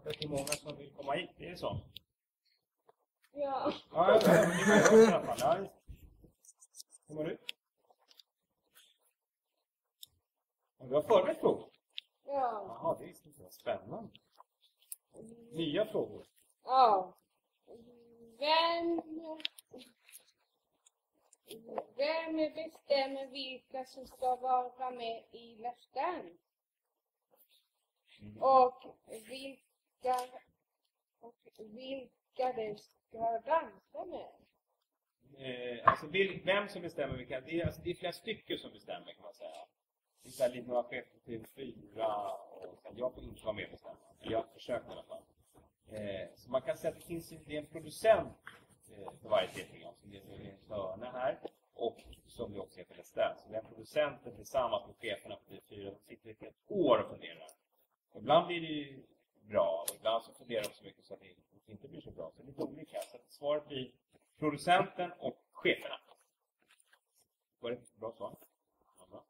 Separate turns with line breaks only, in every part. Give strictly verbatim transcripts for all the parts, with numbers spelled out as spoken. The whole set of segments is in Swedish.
att det är många som vill komma hit, det är så.
Ja.
Ja, det var i alla fall. Hur mår du? Du har förberett frågor?
Ja.
Jaha, det är så spännande. Nya frågor?
Ja. Vem... Vem bestämmer vilka som ska vara med i Let's Mm. Och vilka... Och vilka det ska dansa med?
Eh, alltså vem som bestämmer vilka? Det är, alltså, det är flera stycken som bestämmer, kan man säga. Det är lite några chefer till fyra och sen jag får inte vara med och bestämma. Jag har försökt i alla fall. Eh, så man kan säga att det finns en, det är en producent eh, för varje tv-program som heter Hörna här och som vi också heter Let's Dance. Så den producenten tillsammans med cheferna på T V fyra de sitter ett helt år och funderar. Och ibland blir det ju bra och ibland så funderar de så mycket så att det inte blir så bra. Så det är lite olika. Så att svaret blir producenten och cheferna. Var det ett bra svar? Ja, bra.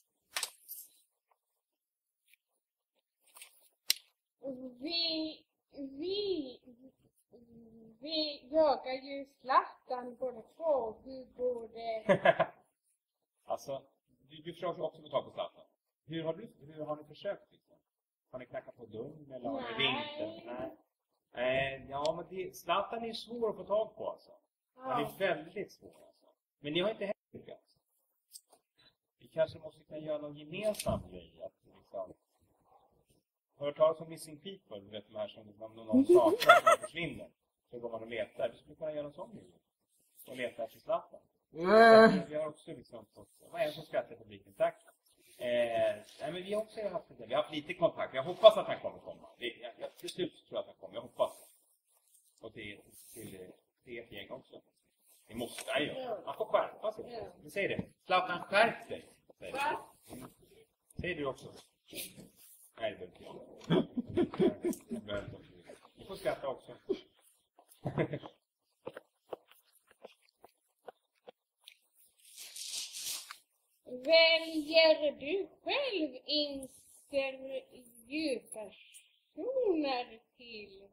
Vi, vi, vi jagar ju Zlatan båda två. Hur går det?
Alltså, du, du försöker också få tag på Zlatan. Hur har, du, hur har ni försökt? Liksom? Har ni knackat på dörren eller har ni ringt? Nej. Eh, ja, men det, Zlatan är svår att få tag på alltså. Han är väldigt svår alltså. Men ni har inte heller lyckats. Vi kanske måste kunna göra någon gemensam grej. Att, liksom, har du talat om Missing People? Du vet de här som om någon saknar som försvinner. Så går man och letar. Vi skulle kunna göra någon sån grej. Och leta efter Zlatan. Mm. Vi har också liksom fått... Vad är det som skrattar i publiken? Tack. Eh, nej, men vi har också haft det. Vi har haft lite kontakt. Jag hoppas att han kommer komma. Det, jag, jag, till slut tror jag att han kommer. Jag hoppas det. Och till, till, till ett gäng också. Det måste jag göra. Han får skärpa sig. Vi säger det. Zlatan, skärp dig. Säger du, mm. Säger du också? Nej, det behöver inte jag. Du får skratta också.
Väljer du själv intervjupersoner till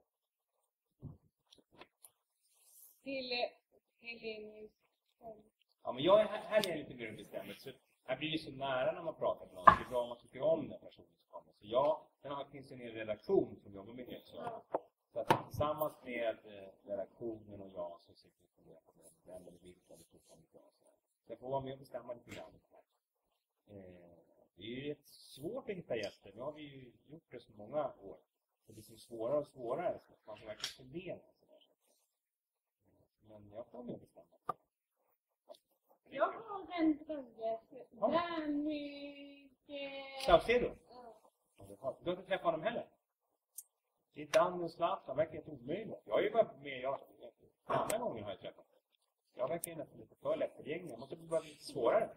till Helenius?
Ja, men jag är här, här är jag lite mer bestämd. Så här blir det så nära när man pratar med någon. Det är bra om man tycker om den personen som kommer. Så jag, sen har finns en redaktion som jobbar med det. Så, ja. Så att tillsammans med redaktionen och jag så sitter vi och funderar på vem eller vilka det får komma ifrån. Så jag får vara med och bestämma lite grann. Eh, det är ju rätt svårt att hitta gäster. Nu har vi ju gjort det så många år. Så det blir svårare och svårare. Så man får verkligen fundera. Men jag får med och bestämma.
Jag har en drömgäst. Danny...
Saucedo? Ja. Du har inte träffat honom heller? Det är Danny och Zlatan. Verkar helt omöjligt. Jag har ju varit med. Jag, andra gånger har jag träffat. Jag verkar ju nästan lite för lätt för gängen. Jag måste bli bara lite svårare.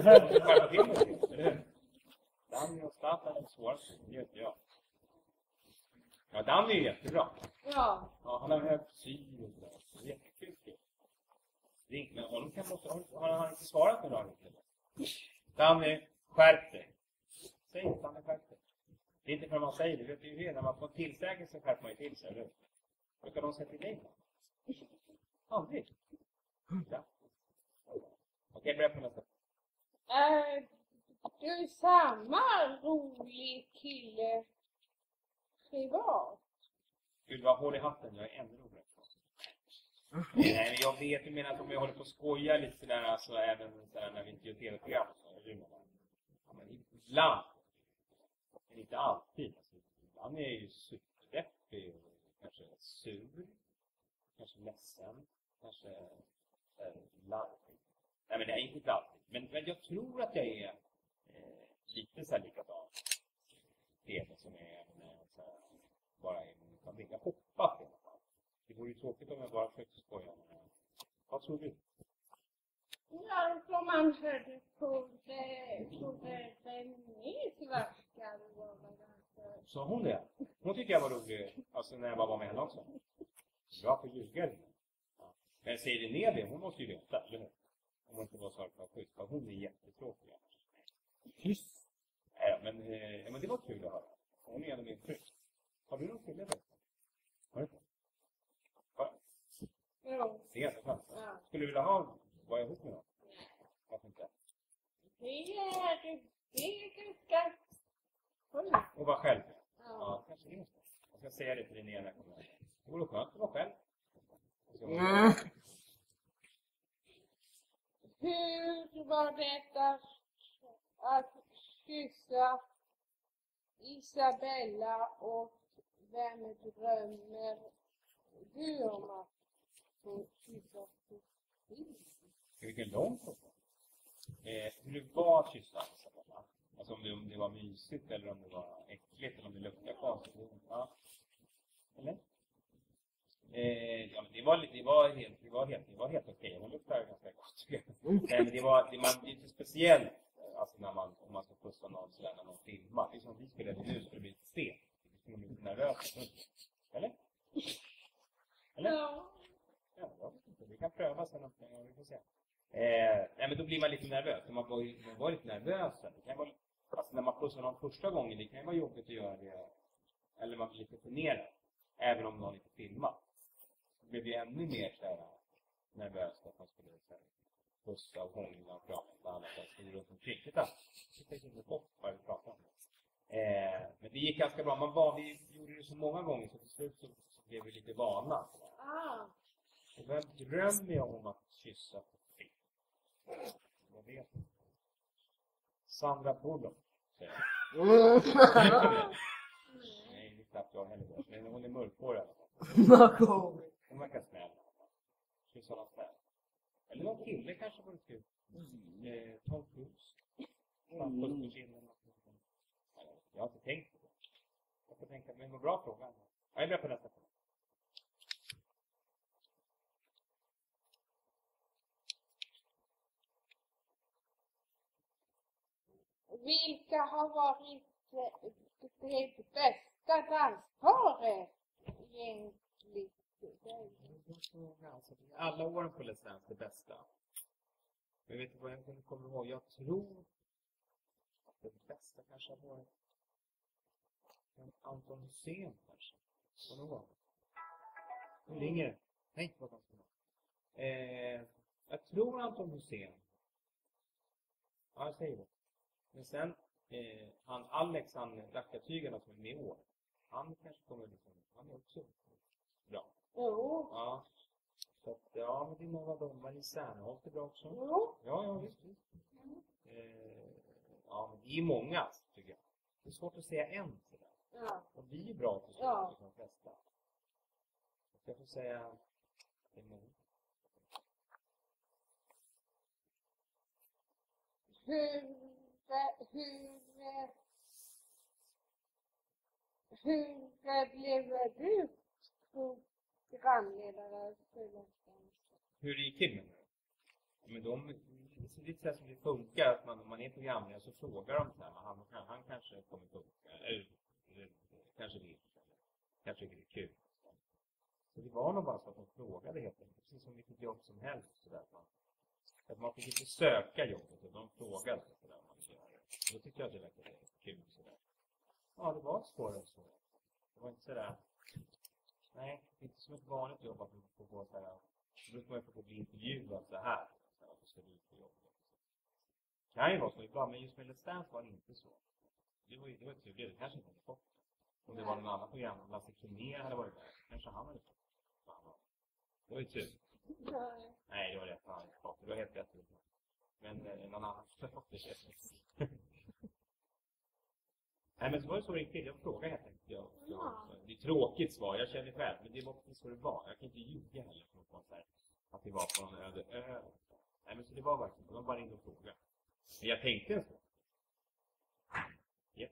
Danny och Zlatan är svårare. Det gör inte jag. Ja, Danny är jättebra.
Ja.
Ja, han har hög syr och sådär. Det är jättekul. Ring, men honom kan måste, har han inte svarat med dagen? Danny, skärp dig. Säg inte Danny, skärp dig. Det är inte för man säger det. Vet du ju när man får tillsägelse skärper man ju till sig. Eller? Vad ska de säga till dig då? Aldrig. Ja. Okej, börja på nästa.
Är du samma rolig kille privat?
Gud, vad håll i hatten. Jag är ännu roligare. Nej, men jag vet, du menar att om jag håller på att skoja lite sådär, alltså även sådär när vi inte gör tv-program så är det ju ja, men ibland, men inte alltid. Alltså, ibland är jag ju superdeppig och kanske sur, kanske ledsen, kanske äh, larvig. Nej, men det är inte alltid. Men, men jag tror att jag är eh, lite så här likadan tv som är så här, bara en utan jag hoppas det. Det vore ju tråkigt om jag bara försökte skoja. Vad tror du?
Ja, som man hörde på det, på det remissverkan.
Så hon det? Hon tycker jag var rolig, alltså när jag bara var med henne också. Bra på ljuga. Ja. Men säger det ner det, hon måste ju veta, eller hur? Om hon inte var så här skit, för hon är jättetråkig. Tyst! Nej, men, eh, men det var kul att höra. Hon är ändå min fru. Har du någon kille då? Har du inte? Va?
Jo.
Det är jätteskönt.
Ja.
Skulle du vilja ha, vara ihop med någon? Varför inte?
Det är, det är ganska skönt.
Och vara själv?
Ja.
Ja, kanske det är så. Jag ska säga det till din ena kommun. Det vore skönt att vara själv.
Mm.
Hur var det att, att kyssa Isabella och vem drömmer du om att få kyssa Sofie?
Vilken lång fråga. Eh, hur det var att kyssa Isabella? Alltså om det, om det var mysigt eller om det var äckligt eller om det luktade konstigt. Ja. Eller? Eh, ja, men det var, det var helt, det var helt, det var helt okej. Det luktade ganska gott.
Mm.
Men det var, det, man, det är inte speciellt, alltså när man, om man ska pussa någon sådär när någon filmar. Det är som vi spelade nu skulle bli lite stelt. Det skulle bli lite nervöst. Eller? Eller?
Ja.
Ja, jag vet inte. Vi kan pröva sen om vi får se. Eh, nej, men då blir man lite nervös. Man var, ju, man var lite nervös. Det kan vara, alltså när man pussar någon första gången, det kan ju vara jobbigt att göra det. Eller man blir lite förnerad. Även om någon inte filmar. Det blev ju ännu mer så här nervöst att man skulle så här, pussa och hångla och prata med alla som stod runt omkring. Titta! Titta inte bort vad vi pratar om. Eh, men det gick ganska bra. Man var, vi gjorde det så många gånger så till slut så, så blev vi lite vana.
Ah.
Och vem drömmer jag om att kyssa på film? Jag vet inte. Sandra Bullock, säger jag.
Mm.
Nej, det är knappt jag heller. Men hon är mörkhårig i alla fall.
Vad komiskt.
Hon verkar snäll. Kyssa någon snäll. Eller någon kille kanske var det kul. Eh, Tom Cruise. Mm. Puss på kinden. Jag har inte tänkt på det. Jag får tänka, men vad bra fråga. Jag är beredd på nästa fråga.
Vilka har varit eh, det bästa dansparet egentligen?
Alltså, alla åren på Let's Dance det bästa. Men vet du vad jag kommer ihåg? Jag tror att det bästa kanske har varit Anton Hussein kanske. Vad det var? Nu ringer det. Nej, vad kan det eh, jag tror Anton Hussein. Ja, jag säger det. Men sen, eh, han Alex, han rackartygarna som är med i år. Han kanske kommer liksom, han är också bra.
Jo.
Ja. Så att, ja, men det är några av dem. Marie Serneholt är bra också.
Jo.
Ja, ja, visst, visst. Eh, ja, men det är många, tycker jag. Det är svårt att säga en sådär.
Ja.
Och vi är bra till
Ja.
de flesta. Så jag får säga det är många.
Hur, hur, hur blev du programledare för Let's Dance?
Hur det gick till med det? Men de, det är lite så här som det funkar, att man, om man är programledare så frågar de så här, han, han kanske kommer funka, eller, eller kanske vill, eller kanske är det kul. Så det var nog bara så att de frågade helt enkelt, precis som vilket jobb som helst. Så där, man, att man fick inte söka jobbet, och de frågade så där, man gör det. Då tyckte jag att det verkade kul. Så där. Ja, det var svårare så. Det var inte så där. Nej, det är inte som ett vanligt jobb att man får gå så här. Då brukar man få bli intervjuad så här. Så här, ska du ut på jobbet. Det kan ju vara så ibland, men just med Let's Dance var det inte så. Det var ju det var tur, det kanske inte hade fått. Om det var någon annan program, om Lasse Kronér hade varit där, kanske han hade fått. Det var ju tur.
Nej.
Nej, det var rätt. Han hade inte fått. Det var helt rätt. Men eh, någon annan hade fått det. Nej, men så var det så det gick till. Jag frågade helt enkelt. Jag, jag, det är tråkigt svar, jag känner själv. Men det var precis så det var. Jag kan inte ljuga heller på något sätt. Att det var på någon öde ö. Nej, men så det var verkligen. Det var bara in och fråga. Men jag tänkte en så. Yep.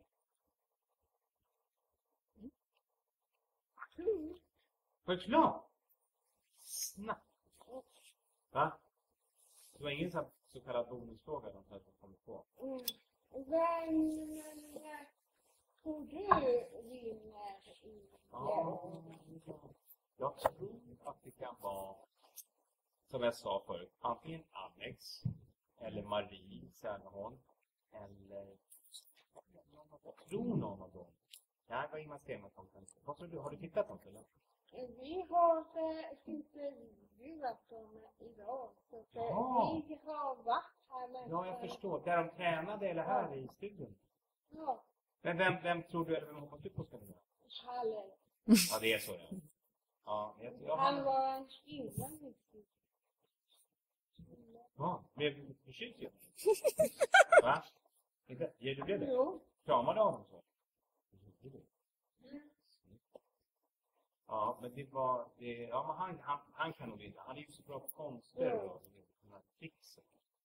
Mm.
Var du klar? Snabbt. Va? Det var ingen så, så kallad bonusfråga de som kommer på.
Mm. Vem tror du vinner i
Ja, jag tror att det kan vara, som jag sa förut, antingen Alex eller Marie Serneholt eller jag tror någon av dem. Nej, vad Ingmar Stenmark. Vad tror du? Har du tittat något eller?
Vi har eh, intervjuat dem idag. Så att, eh,
Jaha.
vi har varit här med.
Ja, jag förstår. Där de tränade eller här i studion.
Ja,
Men vem, vem tror du eller vem hoppas du på ska vinna?
Halle.
Ja, det är så ja. Ja, jag, jag,
Han var en kille mycket.
ja, blev du förtjust i honom? Va? Inte? Ger du det det?
Jo.
Kramade av honom så?
Mm.
Ja, men det var... Det, ja, men han, han, han kan nog vinna. Han är ju så bra på konster
Ja.
och de här tricks.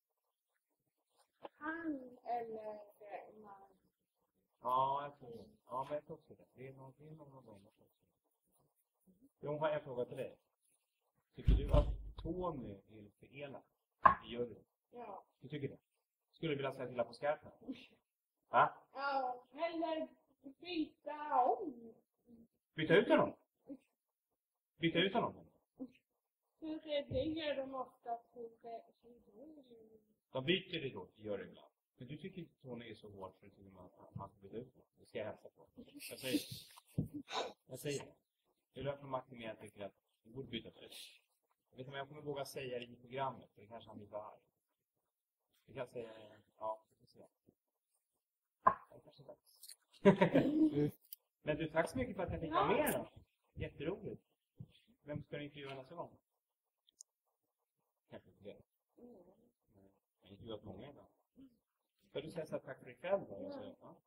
Han eller eh, man.
Ja, jag tror det. Ja, men jag tror också det. Det är någon, det är någon av dem också. Jag har en fråga till dig. Tycker du att Tony är lite elak i juryn?
Ja.
Du tycker det? Skulle du vilja säga till på skarpen? Va?
Ja, eller byta om.
Byta ut honom? Byta ut honom?
För det gör de ofta på sidor.
De byter det då i juryn ibland. Men du tycker inte Tony är så hård för att man, man ska byta ut honom? Det ska jag hälsa på. Jag säger det. Jag säger det. Jag löper Martin med att jag tycker att du borde byta ut. Jag vet inte om jag kommer våga säga det i programmet. För det kanske han blir för arg. Vi kan säga, ja, vi får se. Det kanske är dags. Men du, tack så mycket för att jag fick vara med då. Jätteroligt. Vem ska du intervjua nästa gång? Kanske inte det. Jag har intervjuat många idag. Ska du säga så här, tack för ikväll då? Jag säger, ja.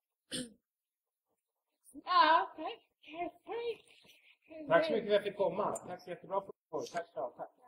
Ja, tack. Tack.
Tack så mycket för att jag fick komma. Tack så jättebra för att du kom. Tack så mycket. Tack.